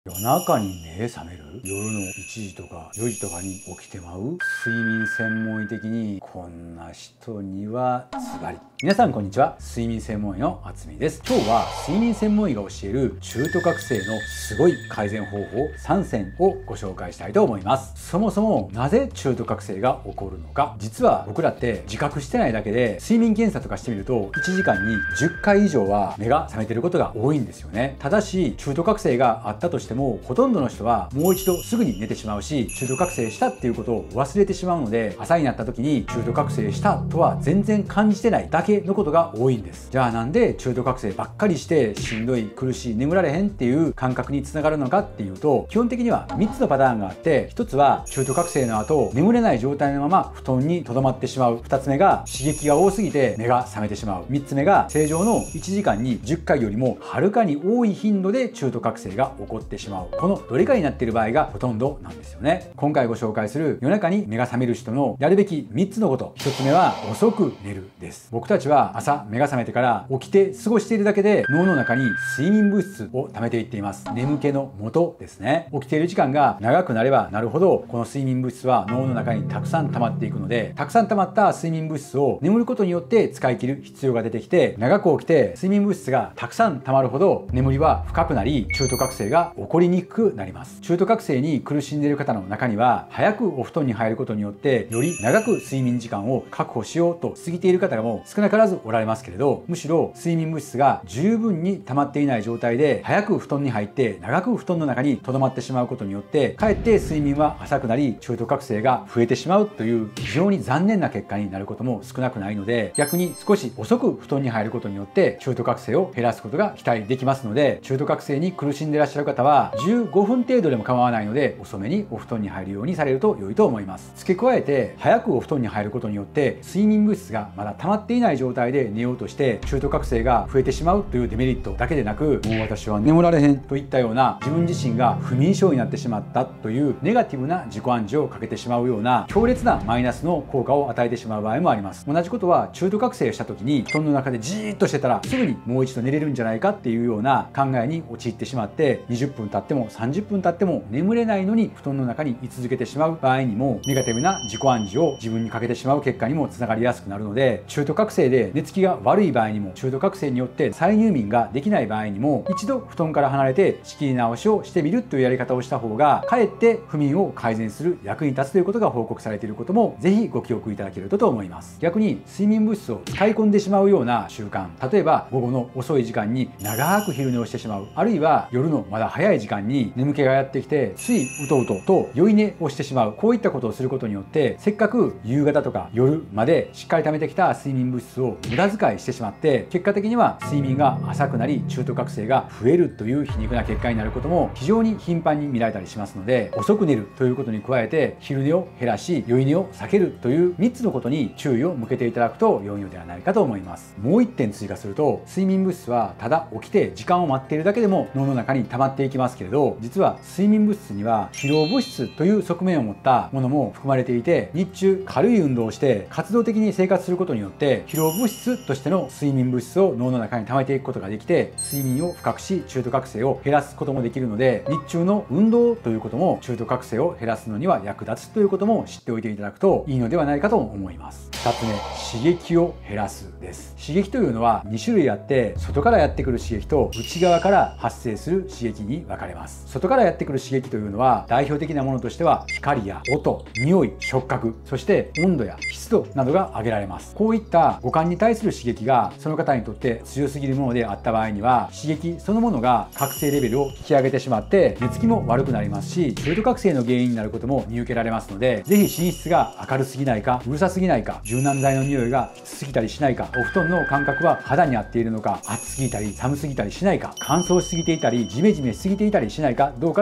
夜中に目覚める？夜の1時とか4時とかに起きてまう？睡眠専門医的にこんな人にはズバリ。皆さんこんにちは。睡眠専門医のあつみです。今日は睡眠専門医が教える中途覚醒のすごい改善方法3選をご紹介したいと思います。そもそもなぜ中途覚醒が起こるのか。実は僕らって自覚してないだけで睡眠検査とかしてみると1時間に10回以上は目が覚めてることが多いんですよね。ただし中途覚醒があったとしてもほとんどの人はもう一度すぐに寝てしまうし、中途覚醒したっていうことを忘れてしまうので、朝になった時に中途覚醒したとは全然感じてないだけのことが多いんです。じゃあなんで中途覚醒ばっかりしてしんどい、苦しい、眠られへんっていう感覚につながるのかっていうと、基本的には3つのパターンがあって、1つは中途覚醒の後眠れない状態のまま布団にとどまってしまう。2つ目が刺激が多すぎて目が覚めてしまう。3つ目が正常の1時間に10回よりもはるかに多い頻度で中途覚醒が起こってしまう。このどれかになっている場合がほとんどなんですよね。今回ご紹介する夜中に目が覚める人のやるべき3つのこと。1つ目は遅く寝るです。僕たちは朝目が覚めてから起きて過ごしているだけで脳の中に睡眠物質を溜めていっています。眠気の元ですね。起きている時間が長くなればなるほどこの睡眠物質は脳の中にたくさん溜まっていくので、たくさん溜まった睡眠物質を眠ることによって使い切る必要が出てきて、長く起きて睡眠物質がたくさん溜まるほど眠りは深くなり中途覚醒が起こりにくくなります。中途覚醒に苦しんでいる方の中には、早くお布団に入ることによってより長く睡眠時間を確保しようと過ぎている方も少なからずおられますけれど、むしろ睡眠物質が十分に溜まっていない状態で早く布団に入って長く布団の中に留まってしまうことによって、かえって睡眠は浅くなり中途覚醒が増えてしまうという非常に残念な結果になることも少なくないので、逆に少し遅く布団に入ることによって中途覚醒を減らすことが期待できますので、中途覚醒に苦しんでいらっしゃる方は15分程度でも構わないので遅めにお布団に入るようにされると良いと思います。付け加えて早くお布団に入ることによって睡眠物質がまだ溜まっていない状態で寝ようとして中途覚醒が増えてしまうというデメリットだけでなく、もう私は眠られへんといったような自分自身が不眠症になってしまったというネガティブな自己暗示をかけてしまうような強烈なマイナスの効果を与えてしまう場合もあります。同じことは中途覚醒した時に布団の中でじーっとしてたらすぐにもう一度寝れるんじゃないかっていうような考えに陥ってしまって、20分経っても30分経っても眠れないのに布団の中に居続けてしまう場合にも、ネガティブな自己暗示を自分にかけてしまう結果にもつながりやすくなるので、中途覚醒で寝つきが悪い場合にも、中途覚醒によって再入眠ができない場合にも、一度布団から離れて仕切り直しをしてみるというやり方をした方がかえって不眠を改善する役に立つということが報告されていることもぜひご記憶いただけると思います。逆に睡眠物質を使い込んでしまうような習慣、例えば午後の遅い時間に長く昼寝をしてしまう、あるいは夜のまだ早い時間に眠気がやってきてついうとうとと酔い寝をしてしまう、こういったことをすることによってせっかく夕方とか夜までしっかり貯めてきた睡眠物質を無駄遣いしてしまって、結果的には睡眠が浅くなり中途覚醒が増えるという皮肉な結果になることも非常に頻繁に見られたりしますので、遅く寝るということに加えて昼寝を減らし酔い寝を避けるという3つのことに注意を向けていただくと良いのではないかと思います。もう1点追加すると、睡眠物質はただ起きて時間を待っているだけでも脳の中に溜まっていきますけれど、実は睡眠物質には疲労物質という側面を持ったものも含まれていて、日中軽い運動をして活動的に生活することによって疲労物質としての睡眠物質を脳の中に溜めていくことができて、睡眠を深くし中途覚醒を減らすこともできるので、日中の運動ということも中途覚醒を減らすのには役立つということも知っておいていただくといいのではないかと思います。2つ目、刺激を減らすです。刺激というのは2種類あって、外からやってくる刺激と内側から発生する刺激に分かれます。外からやってくる刺激というのは代表的なものとしては光や音、匂い、触覚、そして温度や湿度などが挙げられます。こういった五感に対する刺激がその方にとって強すぎるものであった場合には、刺激そのものが覚醒レベルを引き上げてしまって寝つきも悪くなりますし、中途覚醒の原因になることも見受けられますので、ぜひ寝室が明るすぎないか、うるさすぎないか、柔軟剤の匂いがきつすぎたりしないか、お布団の感覚は肌に合っているのか、暑すぎたり寒すぎたりしないか、乾燥しすぎていたりジメジメしすぎていたりしないかどうかということも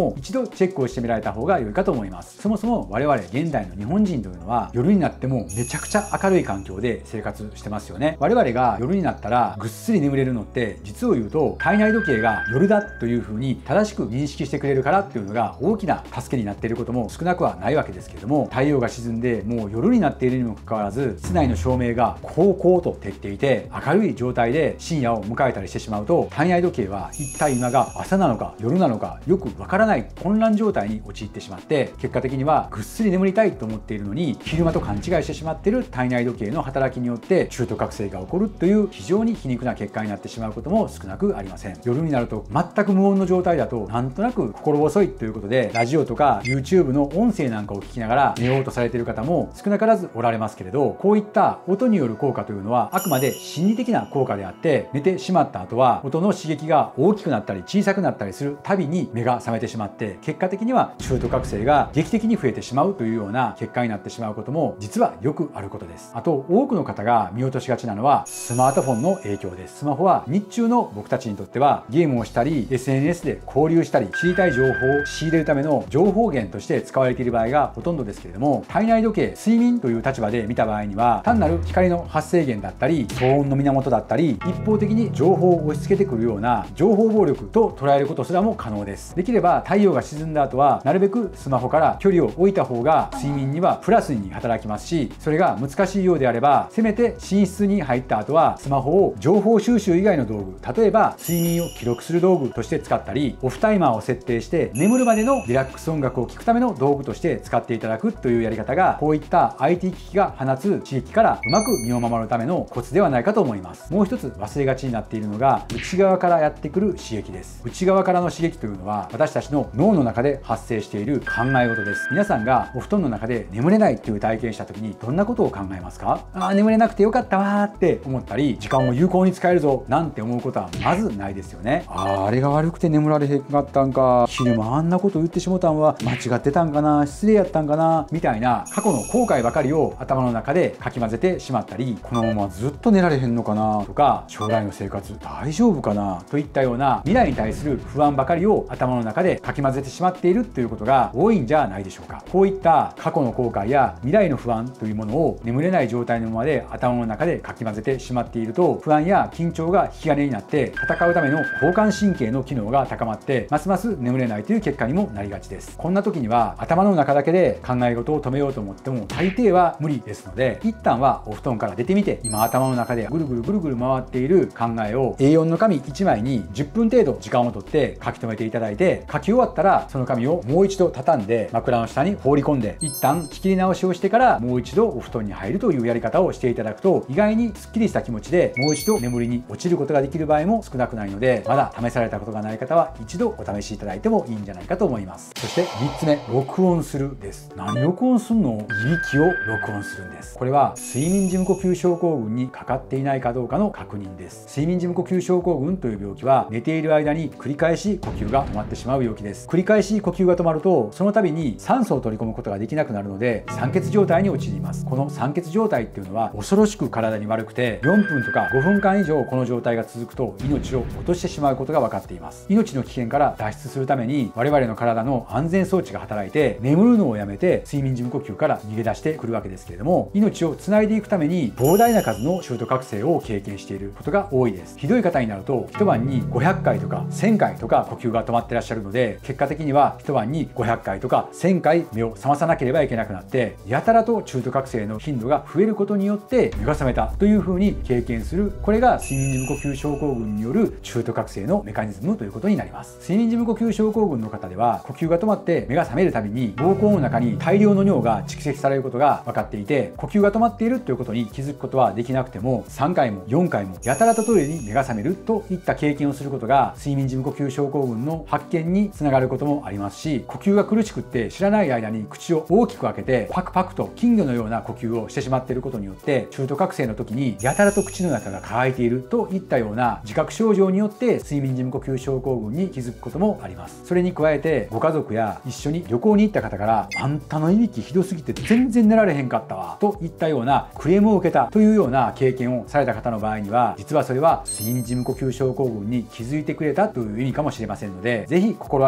も一度チェックをしてみられた方が良いかと思います。そもそも我々現代の日本人というのは夜になってもめちゃくちゃ明るい環境で生活してますよね。我々が夜になったらぐっすり眠れるのって実を言うと体内時計が夜だという風に正しく認識してくれるからっていうのが大きな助けになっていることも少なくはないわけですけれども、太陽が沈んでもう夜になっているにもかかわらず室内の照明がこうと照っていて明るい状態で深夜を迎えたりしてしまうと、体内時計は一体今が朝なのか夜なのかよくわからない混乱状態に陥ってしまって、結果的にはぐっすり眠りたいと思っているのに昼間と勘違いしてしまっている体内時計の働きによって中途覚醒が起こるという非常に皮肉な結果になってしまうことも少なくありません。夜になると全く無音の状態だとなんとなく心細いということで、ラジオとか YouTube の音声なんかを聞きながら寝ようとされている方も少なからずおられますけれど、こういった音による効果というのはあくまで心理的な効果であって、寝てしまった後は音の刺激が大きくなったり小さくなったりするたびに目が覚めてしまって、結果的には中途覚醒が劇的に増えてしまうというような結果になってしまうことも実はよくあることです。あと多くの方が見落としがちなのはスマートフォンの影響です。スマホは日中の僕たちにとってはゲームをしたり SNS で交流したり知りたい情報を仕入れるための情報源として使われている場合がほとんどですけれども、体内時計睡眠という立場で見た場合には単なる光の発生源だったり騒音の源だったり一方的に情報を押し付けてくるような情報暴力と捉えることすらも可能です。できれば太陽が沈んだ後はなるべくスマホから距離を置いた方が睡眠にはプラスに働きますし、それが難しいようであればせめて寝室に入った後はスマホを情報収集以外の道具、例えば睡眠を記録する道具として使ったり、オフタイマーを設定して眠るまでのリラックス音楽を聴くための道具として使っていただくというやり方が、こういった IT 機器が放つ刺激からうまく身を守るためのコツではないかと思います。もう一つ忘れがちになっているのが内側からやってくる刺激です。内側からの刺激というのは私たちの脳の中で発生している考え事です。皆さんがお布団の中で眠れないという体験した時にどんなことを考えますか？眠れなくてよかったわーって思ったり、時間を有効に使えるぞなんて思うことはまずないですよね。あれが悪くて眠られへんかったんか、昼間あんなこと言ってしもたんは間違ってたんかな、失礼やったんかなみたいな過去の後悔ばかりを頭の中でかき混ぜてしまったり、このままずっと寝られへんのかなとか、将来の生活大丈夫かなといったような未来に対する不安ばかりを頭の中でかき混ぜてしまっているということが多いんじゃないでしょうか。こういった過去の後悔や未来の不安というものを眠れない状態のままで頭の中でかき混ぜてしまっていると、不安や緊張が引き金になって戦うための交感神経の機能が高まってますます眠れないという結果にもなりがちです。こんな時には頭の中だけで考え事を止めようと思っても大抵は無理ですので、一旦はお布団から出てみて、今頭の中でぐるぐる回っている考えを A4 の紙1枚に10分程度時間をとって書き留めていただいて、書き終わったらその紙をもう一度畳んで枕の下に放り込んで一旦仕切り直しをしてからもう一度お布団に入るというやり方をしていただくと、意外にすっきりした気持ちでもう一度眠りに落ちることができる場合も少なくないので、まだ試されたことがない方は一度お試しいただいてもいいんじゃないかと思います。そして3つ目、録音するです。何録音するの？いびきを録音するんです。これは睡眠時無呼吸症候群にかかっていないかどうかの確認です。睡眠時無呼吸症候群という病気は寝ている間に繰り返し呼吸が止まってしまう病気です。繰り返し呼吸が止まるとその度に酸素を取り込むことができなくなるので酸欠状態に陥ります。この酸欠状態っていうのは恐ろしく体に悪くて、4分とか5分間以上この状態が続くと命を落としてしまうことが分かっています。命の危険から脱出するために我々の体の安全装置が働いて眠るのをやめて睡眠時無呼吸から逃げ出してくるわけですけれども、命をつないでいくために膨大な数の中途覚醒を経験していることが多いです。ひどい方になると一晩に500回とか1000回とか呼吸が止まってらっしゃるので、結果的には一晩に500回とか1000回目を覚まさなければいけなくなって、やたらと中途覚醒の頻度が増えることによって目が覚めたというふうに経験する、これが睡眠時無呼吸症候群による中途覚醒のメカニズムということになります。睡眠時無呼吸症候群の方では呼吸が止まって目が覚めるたびに膀胱の中に大量の尿が蓄積されることが分かっていて、呼吸が止まっているということに気づくことはできなくても3回も4回もやたらとトイレに目が覚めるといった経験をすることが睡眠時無呼吸症候群の発見につながることもありますし、呼吸が苦しくって知らない間に口を大きく開けてパクパクと金魚のような呼吸をしてしまっていることによって中途覚醒の時にやたらと口の中が乾いているといったような自覚症状によって睡眠時無呼吸症候群に気づくこともあります。それに加えてご家族や一緒に旅行に行った方からあんたのいびきひどすぎて全然寝られへんかったわといったようなクレームを受けたというような経験をされた方の場合には、実はそれは睡眠時無呼吸症候群に気づいてくれたという意味かもしれませんので、ぜひ心当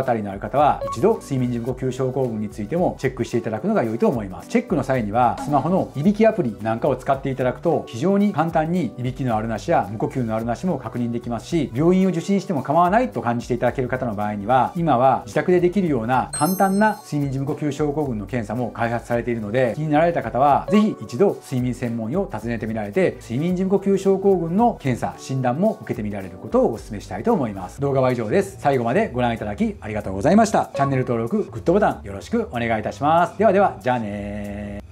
当たりのある方は一度睡眠時無呼吸症候群についてもチェックしていただくのが良いと思います。チェックの際にはスマホのいびきアプリなんかを使っていただくと非常に簡単にいびきのあるなしや無呼吸のあるなしも確認できますし、病院を受診しても構わないと感じていただける方の場合には、今は自宅でできるような簡単な睡眠時無呼吸症候群の検査も開発されているので、気になられた方はぜひ一度睡眠専門医を訪ねてみられて、睡眠時無呼吸症候群の検査診断も受けてみられることをお勧めしたいと思います。動画は以上です。最後までご覧いただきありがとうございました。チャンネル登録、グッドボタンよろしくお願いいたします。ではでは、じゃあねー。